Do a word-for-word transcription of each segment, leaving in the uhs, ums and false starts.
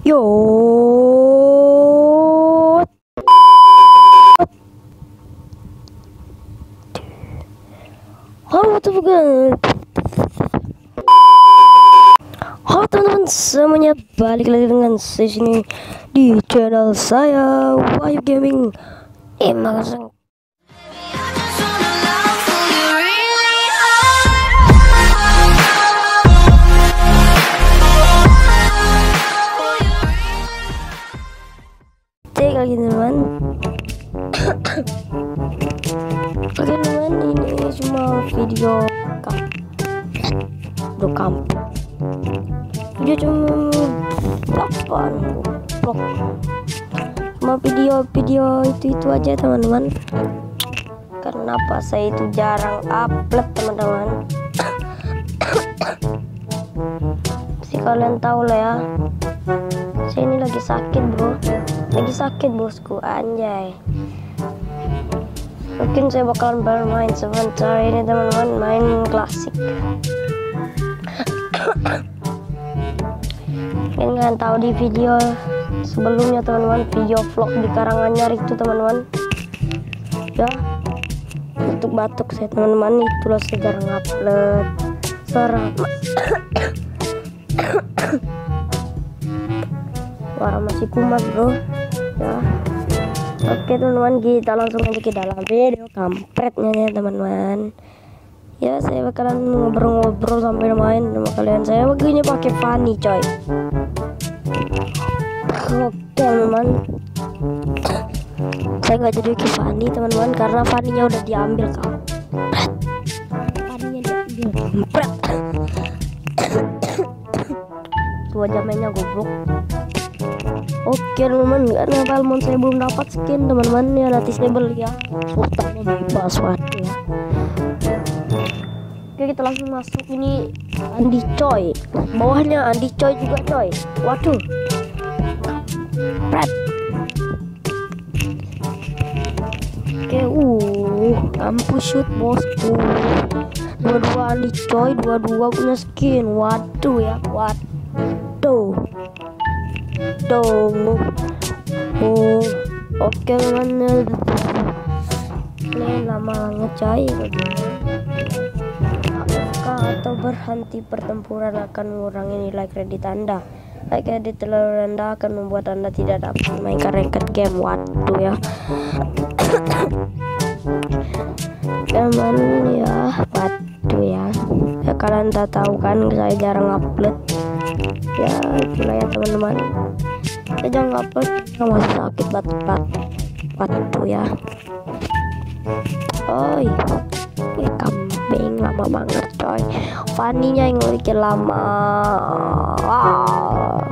Yo. Halo teman-teman. Halo teman-teman semuanya, balik lagi dengan sesi di channel saya Wahyu Gaming. Eh, makasih. Kali teman Oke teman, ini cuma video kam Video kam Video cuma delapan vlog. Cuma video-video itu-itu aja teman-teman. Kenapa saya itu jarang upload teman-teman. Si kalian tahu lah ya, saya ini lagi sakit bro. Lagi sakit bosku, anjay. Mungkin saya bakalan bermain sebentar ini teman-teman, main klasik. Mungkin kalian tahu di video sebelumnya teman-teman, video vlog di Karanganyar itu teman-teman. Ya, batuk-batuk saya teman-teman, itulah saya jarang upload. Suara suara masih kumat bro ya. Oke teman-teman, kita langsung aja ke dalam video kampretnya ya teman-teman. Ya, saya bakalan ngobrol-ngobrol sambil main sama kalian. Saya begini pakai Fanny coy. Oke teman-teman, saya nggak jadi ke Fanny teman-teman karena Fanny-nya udah diambil kau. Fanny-nya diambil. Dua jamnya goblok. Oke teman-teman, karena Balmon saya belum dapat skin teman-teman ya, nanti saya beli ya. Sultannya bebas waduh ya. Oke, kita langsung masuk. Ini Andi coy, bawahnya Andi coy juga coy. Waduh, Pret. Oke, uh kampus shoot bosku. Dua-dua Andi coy, dua-dua punya skin. Waduh ya, waduh. Tuh. Oh, oke teman-teman. Ini lama ngecair. Apakah atau berhenti pertempuran akan mengurangi nilai kredit Anda? Nilai kredit terlalu rendah akan membuat Anda tidak dapat memainkan ranked game. Waduh ya. Teman ya, waduh ya. Ya kalian tak tahu kan, saya jarang upload. Ya itulah ya teman-teman. Saya jangan upload, masih sakit batuk-batuk. Waduh ya. Oi, ini kambing lama banget coy. Fanny-nya yang bikin lama. Wow.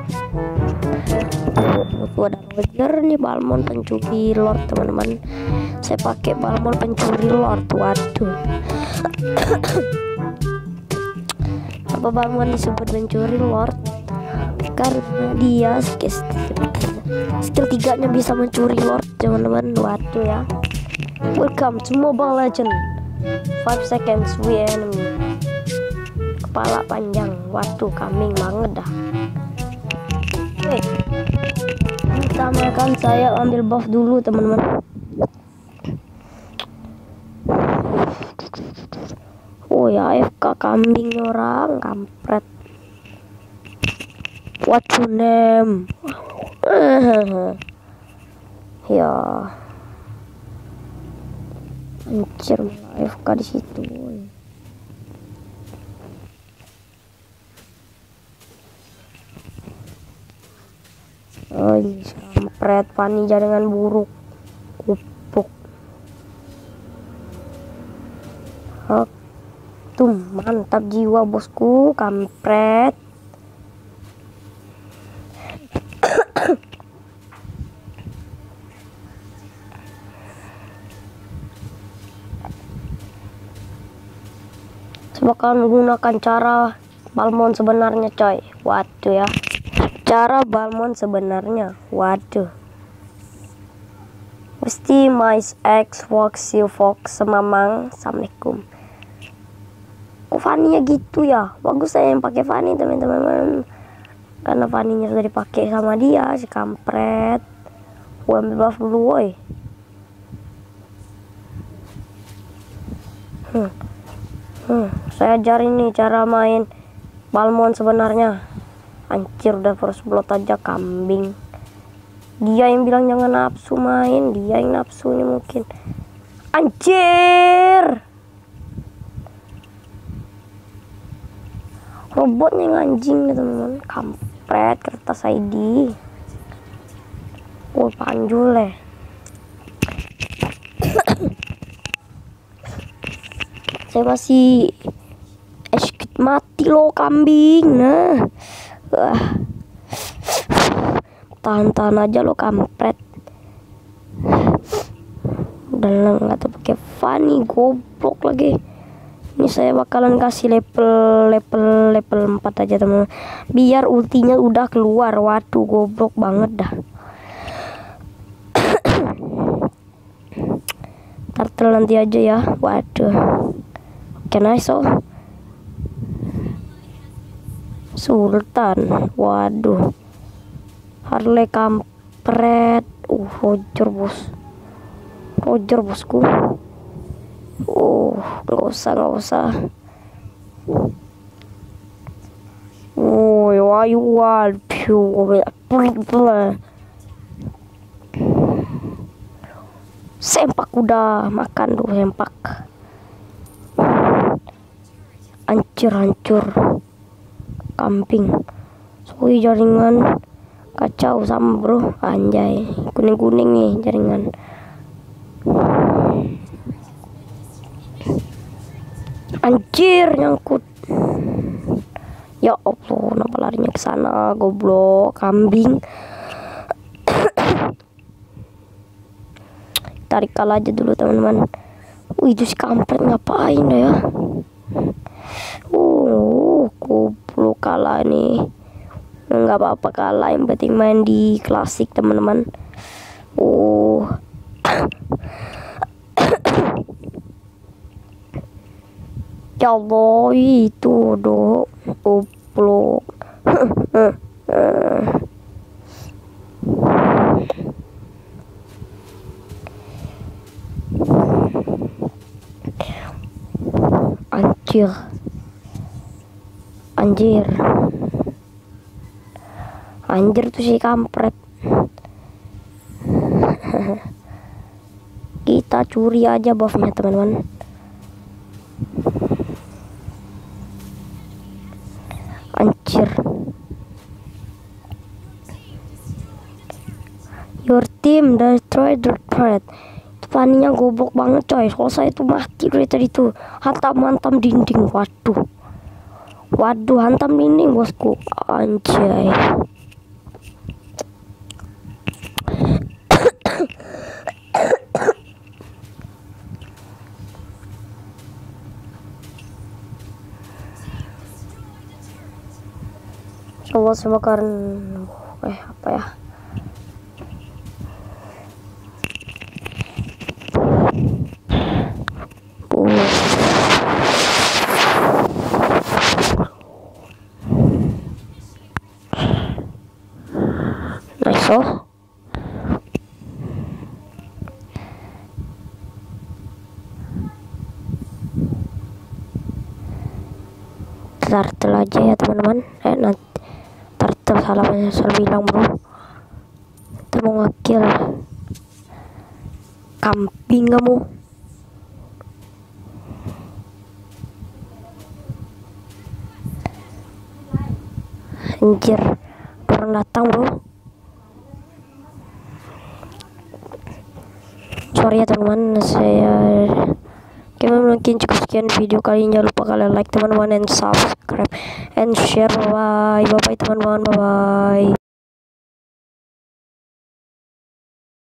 Ada Roger nih, Balmon pencuri Lord teman-teman. Saya pakai Balmon pencuri Lord. Waduh. Apa Balmon disebut pencuri Lord? Karena dia skill skill tiganya bisa mencuri Lord teman-teman. Waduh ya. Welcome to Mobile Legend. Five seconds we enemy. Kepala panjang. Waduh, kambing banget dah. Oke, pertama kan saya ambil buff dulu teman-teman. Oh ya, A F K kambing orang kampret. What your name? Ya, anjir, malah A F K di situ. Oh, ini kampret Fanny jaringan buruk. Kupuk. Oh, tuh mantap jiwa bosku, kampret. Bakal menggunakan cara Balmon sebenarnya coy. Waduh ya, cara Balmon sebenarnya. Waduh, mesti mais X Fox you Fox semamang. Assalamualaikum. Kok Fanny-nya gitu ya? Bagus saya yang pakai Fanny teman-teman. karena Fanny-nya sudah dipakai sama dia si kampret. Gua ambil buff dulu woi. hmm. Hmm. Saya ajarin nih cara main Balmond sebenarnya. Anjir, udah first blood aja kambing. Dia yang bilang jangan nafsu main, dia yang nafsunya mungkin. Anjir, robotnya yang anjing nih teman-teman. Kampret kertas I D. Oh panjul ya. Saya masih execute mati loh kambing. Nah, wah, tahan-tahan aja lo kampret. Udah lah nggak tuh pakai Fanny, goblok lagi. Ini saya bakalan kasih level level level empat aja teman, biar ultinya udah keluar. Waduh, goblok banget dah. Turtle nanti aja ya. Waduh, oke nice. Oh, Sultan. Waduh, Harley kampret. Uh, Roger bos, Roger bosku. Oh, nggak usah, nggak usah. Oh, wayu waduh, sempak udah makan tuh sempak. Hancur hancur kambing. Soi jaringan kacau sama bro, anjay kuning kuning nih jaringan. Anjir, nyangkut. Ya Allah, kenapa larinya ke sana, goblok kambing. Tarik kalah aja dulu teman-teman. Wih, itu si kampret ngapain ya? Uh, goblok kalah nih. Nggak apa-apa kalah, yang penting main di klasik teman-teman. Uh. Ya Allah, itu do goblok. Anjir, anjir, anjir tuh si kampret. Kita curi aja buffnya teman-teman. Anjir, your team destroy the threat. Fanny-nya goblok banget coy. Kalau saya itu mati dari tadi tuh, hantam-hantam dinding. Waduh, waduh, hantam dinding bosku. Anjay. Coba saya bakaran eh apa ya? Oh. Nice oh. Turtle aja ya teman-teman. Eh nanti Turtle salah salah bilang bro. Kita mau ngakil kambing kamu. Anjir, orang datang bro. Sorry ya teman-teman, saya Oke, mungkin cukup sekian video kali ini. Jangan lupa kalian like teman-teman, and subscribe and share. Bye bye, bye bye teman-teman, bye bye.